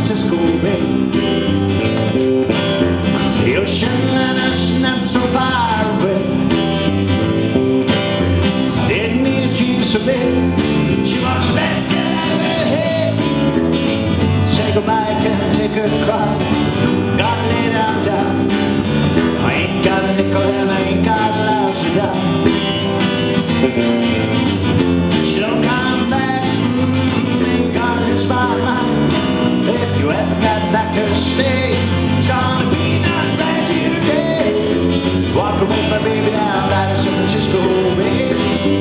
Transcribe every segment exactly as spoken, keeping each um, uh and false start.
Francisco Bay. The ocean and it's not so far away. I didn't mean to treat her so bad. She wants the best girl out of her head. Say goodbye, can't take her to cry. Gotta lay down, down. I ain't got a nickel and I ain't got a lousy dime. She don't come back, ain't gonna lose my mind. If you ever got back to stay, it's gonna be not brand new day. Walking with my baby down by the San Francisco Bay.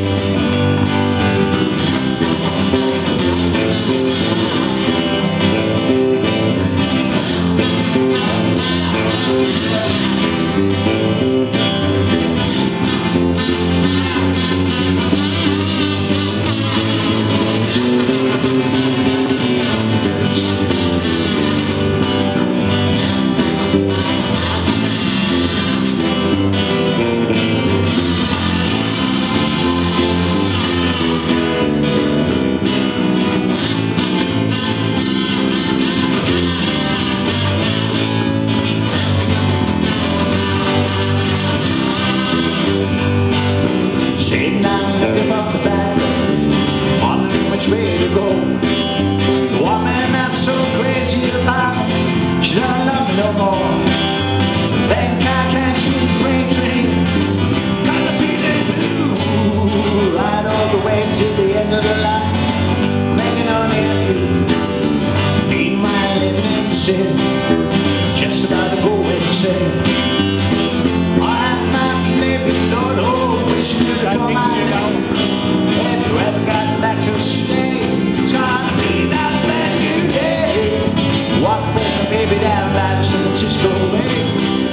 Just about to go insane. I'm not maybe Lord, oh, wish you could call my name. If you ever got back to stay, it's gonna be that brand new day. Walk with my baby down by the San Francisco Bay.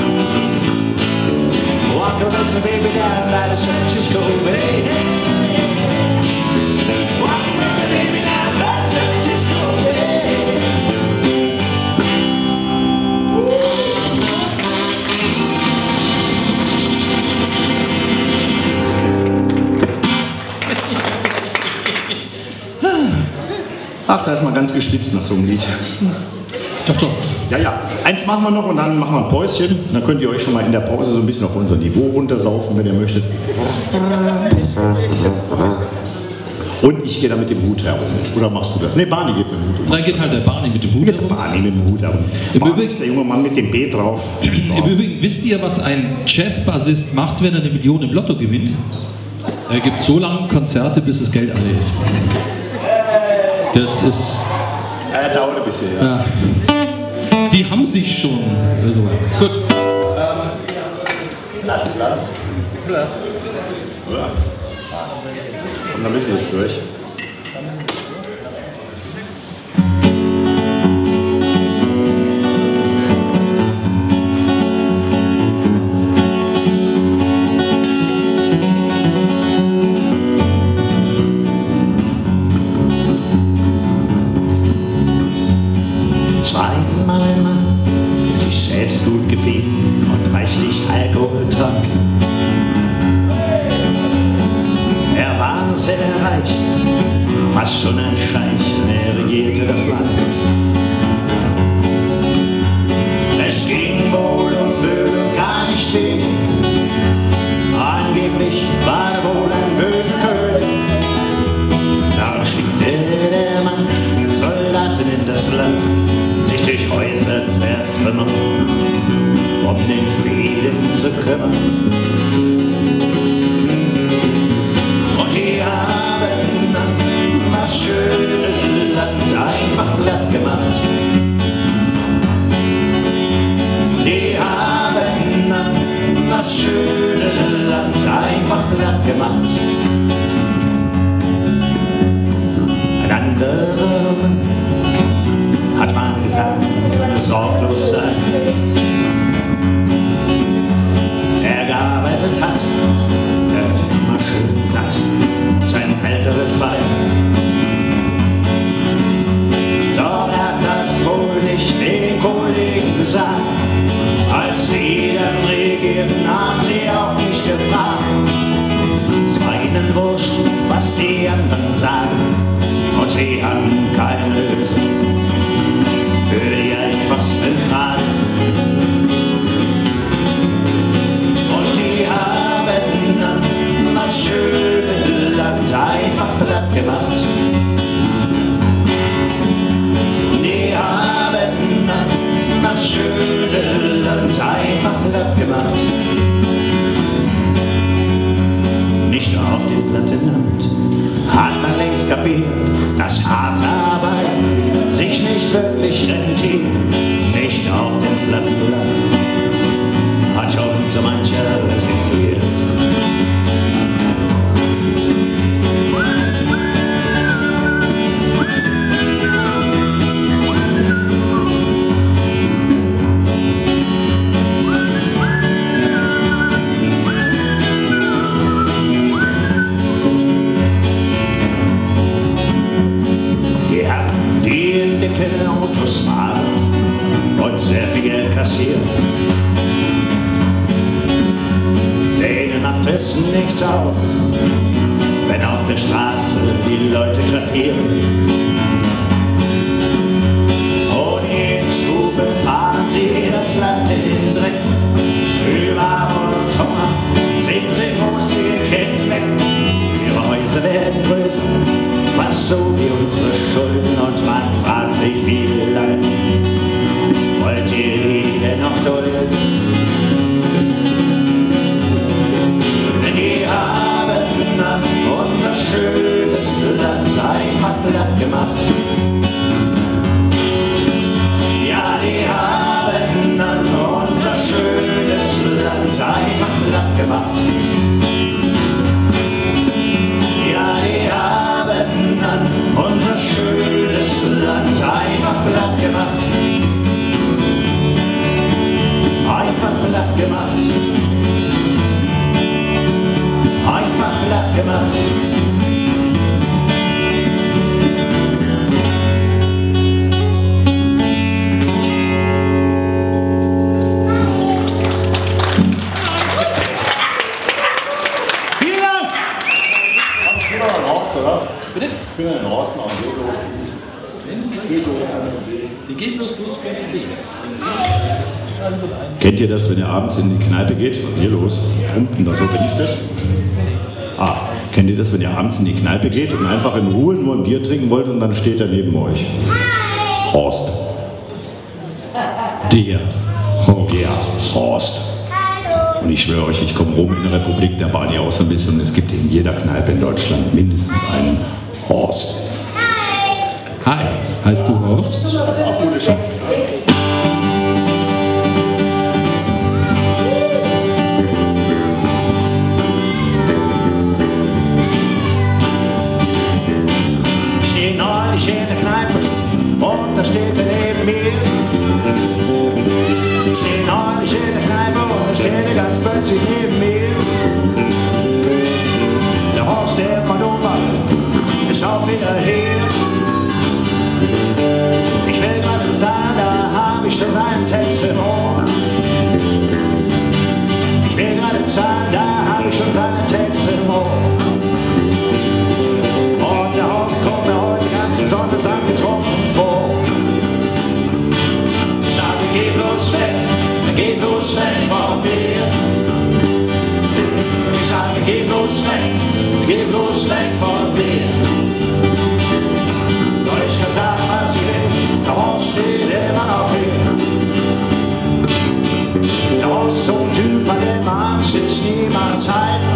Walk with my baby down by the San Francisco Bay. Ach, da ist man ganz geschwitzt nach so einem Lied. Doch, doch. Ja, ja. Eins machen wir noch und dann machen wir ein Päuschen. Dann könnt ihr euch schon mal in der Pause so ein bisschen auf unser Niveau runtersaufen, wenn ihr möchtet. Und ich gehe da mit dem Hut herum. Oder machst du das? Ne, Barney geht mit dem Hut herum. Dann geht halt der Barney mit dem Hut herum. Barney mit dem Hut herum. Im Barney Übrigen ist der junge Mann mit dem B drauf. Im Übrigen, wisst ihr, was ein Jazzbassist macht, wenn er eine Million im Lotto gewinnt? Er gibt so lange Konzerte, bis das Geld alle ist. Das ist... Äh, dauert ein bisschen, ja. ja. Die haben sich schon. Also, gut. Ähm, Lass es lang. Ja. Und dann müssen wir jetzt durch. Zweimal ein Mann, der sich selbst gut gefiel und reichlich Alkohol trank. Er war sehr reich, fast schon ein Scheich, er regierte das Land. Es ging wohl um Müll und gar nicht wenig, angeblich war er wohl ein böser König. Darum schickte der Mann Soldaten in das Land, sich durch Häuser zertrümmern, um den Frieden zu kümmern. Und die haben dann das schöne Land einfach platt gemacht. Die haben dann das schöne Land einfach platt gemacht. Ein anderer Mann hat mal gesagt, sorglos sein. Er gearbeitet hat, er wird immer schön satt, sein Alter wird fein. Doch er hat das wohl nicht den Kollegen gesagt, als sie dann regierten, haben sie auch nicht gefragt. Es war ihnen wurscht, was die anderen sagen, und sie haben keine Lösung für kapiert, dass harte Arbeit sich nicht wirklich rentiert. Nicht auf dem platten Land hat schon so mancher resigniert. Autos fahren und sehr viel Geld kassieren. Denen macht es nichts aus, wenn auf der Straße die Leute krepieren. Ohne jede Stube fahren sie das Land in den Dreck. Über Armut und Hunger sehen sie große Kinder weg. Ihre Häuser werden größer, fast so wie unsere Schulden, und man fragt sich, wie lange wollt ihr die denn noch dulden? Denn die haben unser schönes Land einfach platt gemacht. Ja, die haben unser schönes Land einfach platt gemacht. Ja, die haben unser schönes Land einfach platt gemacht. Einfach platt gemacht. Einfach platt gemacht. Vielen Dank! Ich bin noch ein Horst, oder? Bitte? Ich bin noch ein Horst, noch ein Gego. Die geht bloß bloß für die. Kennt ihr das, wenn ihr abends in die Kneipe geht? Was ist denn hier los? Was brummt denn da so? Bin ich das? Ah, kennt ihr das, wenn ihr abends in die Kneipe geht und einfach in Ruhe nur ein Bier trinken wollt und dann steht er neben euch? Horst. Der Horst. Der Horst. Und ich schwöre euch, ich komme rum in der Republik der Bani auch so ein bisschen und es gibt in jeder Kneipe in Deutschland mindestens einen Horst. Hi, heißt du Horst? Das ist auch gute Show. Ich stehe in der Kneipe und da steht er neben mir. Ich stehe neulich in der Kneipe und da steht er ganz plötzlich neben mir. Der Horst, der von Oberwald, ist auch wieder hier. Ich will gerade zahlen, da habe ich schon seinen Text im Ohr. Ich will gerade zahlen, da habe ich schon seinen Text im Ohr. Und der Horst kommt mir heute ganz besonders angetrunken vor. Ich sage, geh bloß weg, geh bloß weg von mir. Ich sage, geh bloß weg, geh bloß weg von mir. Doch ich kann sagen, was ich will, der Horst steht immer noch hier. Der Horst ist so ein Typ, bei dem Angst ist niemals heiter.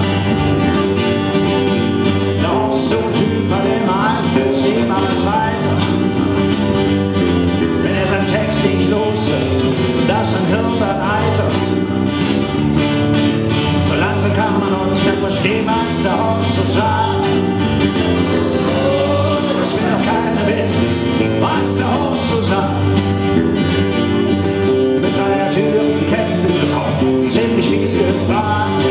Der Horst ist so ein Typ, bei dem Angst ist niemals heiter. Wenn er seinen Text nicht los wird, dass sein Hirn dann eitert. So langsam kann man uns nicht verstehen, was der Horst so sagt. Das will doch keiner wissen, was der Horst so sagt. Mit dreier Türen kennst du es auch ziemlich viel gefragt.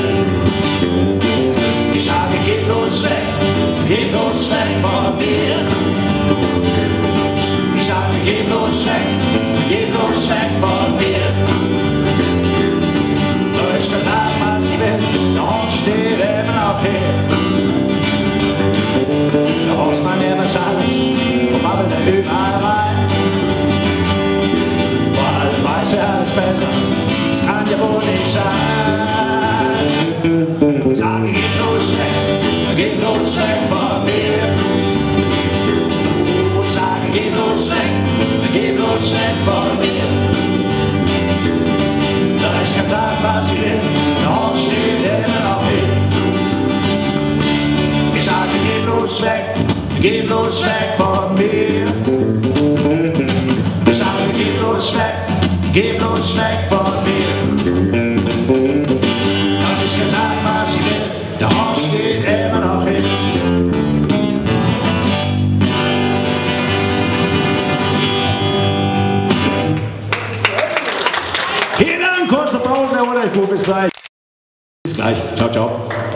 Ich sage, geh bloß weg, geh bloß weg von mir. Ich sage, geh bloß weg, geh bloß weg von mir. Doch ich kann sagen, was ich will, der Horst steht immer noch hier. Der Horstmann, der weiß alles, und babbelt er überall rein. Vor allem weiß er alles besser, das kann ja wohl nicht sein. Ich sage, geh bloß weg, geh bloß weg von mir. Ich sage, geh bloß weg, geh bloß weg von mir. Doch ich kann sagen, was ich will, der Horst steht immer noch hier. Ich sage, geh bloß weg, geh bloß weg von mir. Ich sage, geh bloß weg, geh bloß weg von mir. Hab ich getan, was ich will, der Horst steht immer noch hin. Vielen Dank, kurze Pause, oder? Bis gleich. Bis gleich. Ciao, ciao.